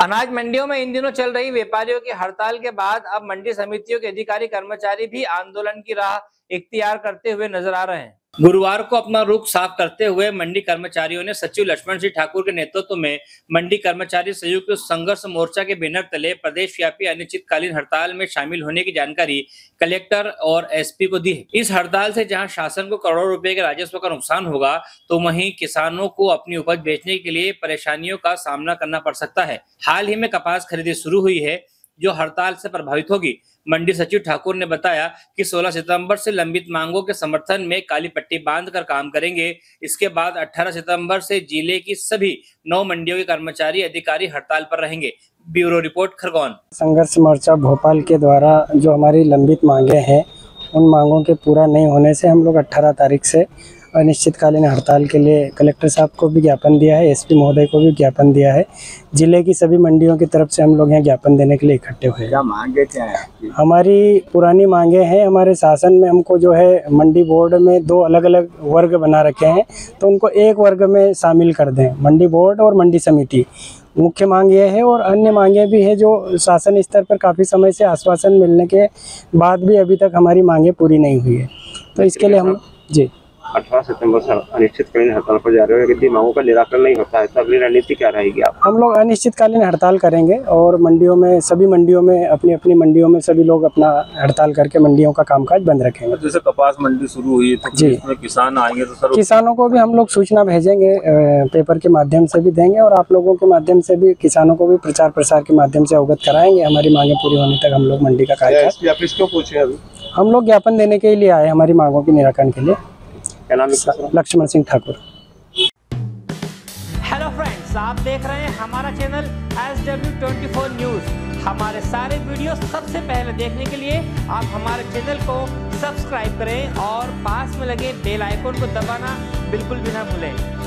अनाज मंडियों में इन दिनों चल रही व्यापारियों की हड़ताल के बाद अब मंडी समितियों के अधिकारी कर्मचारी भी आंदोलन की राह इख्तियार करते हुए नजर आ रहे हैं। गुरुवार को अपना रुख साफ करते हुए मंडी कर्मचारियों ने सचिव लक्ष्मण सिंह ठाकुर के नेतृत्व में मंडी कर्मचारी संयुक्त संघर्ष मोर्चा के बैनर तले प्रदेश व्यापी अनिश्चितकालीन हड़ताल में शामिल होने की जानकारी कलेक्टर और एसपी को दी है। इस हड़ताल से जहां शासन को करोड़ों रुपए के राजस्व का नुकसान होगा, तो वहीं किसानों को अपनी उपज बेचने के लिए परेशानियों का सामना करना पड़ सकता है। हाल ही में कपास खरीदी शुरू हुई है, जो हड़ताल से प्रभावित होगी। मंडी सचिव ठाकुर ने बताया कि 16 सितंबर से लंबित मांगों के समर्थन में काली पट्टी बांधकर काम करेंगे। इसके बाद 18 सितंबर से जिले की सभी 9 मंडियों के कर्मचारी अधिकारी हड़ताल पर रहेंगे। Bureau report, Khargone. संघर्ष मोर्चा भोपाल के द्वारा जो हमारी लंबित मांगे हैं, उन मांगों के पूरा नहीं होने से हम लोग 18 तारीख से अनिश्चितकालीन हड़ताल के लिए कलेक्टर साहब को भी ज्ञापन दिया है, एसपी महोदय को भी ज्ञापन दिया है। जिले की सभी मंडियों की तरफ से हम लोग यहाँ ज्ञापन देने के लिए इकट्ठे हुए हैं। क्या मांगे क्या है? हमारी पुरानी मांगे हैं। हमारे शासन में हमको जो है मंडी बोर्ड में 2 अलग अलग वर्ग बना रखे हैं, तो उनको एक वर्ग में शामिल कर दें, मंडी बोर्ड और मंडी समिति। मुख्य मांग ये है, और अन्य मांगे भी है जो शासन स्तर पर काफ़ी समय से आश्वासन मिलने के बाद भी अभी तक हमारी मांगे पूरी नहीं हुई है। तो इसके लिए हम 18 सितंबर से अनिश्चितकालीन हड़ताल पर जा रहे हो। यदि मांगों का निराकरण नहीं होता है तो अगली रणनीति क्या रहेगी? हम लोग अनिश्चितकालीन हड़ताल करेंगे और मंडियों में, सभी मंडियों में, अपनी अपनी मंडियों में सभी लोग अपना हड़ताल करके मंडियों का कामकाज बंद रखेंगे। जैसे कपास मंडी शुरू हुई तो जी, इसमें किसान आएंगे तो सर किसानों को भी हम लोग सूचना भेजेंगे, पेपर के माध्यम से भी देंगे, और आप लोगों के माध्यम से भी किसानों को भी प्रचार प्रसार के माध्यम से अवगत कराएंगे। हमारी मांगे पूरी होने तक हम लोग मंडी का कार्य क्यों पूछे? अभी हम लोग ज्ञापन देने के लिए आए, हमारी मांगों के निराकरण के लिए। क्या नाम है? लक्ष्मण सिंह ठाकुर। हेलो फ्रेंड्स, आप देख रहे हैं हमारा चैनल SW24 न्यूज। हमारे सारे वीडियो सबसे पहले देखने के लिए आप हमारे चैनल को सब्सक्राइब करें और पास में लगे बेल आइकन को दबाना बिल्कुल भी ना भूलें।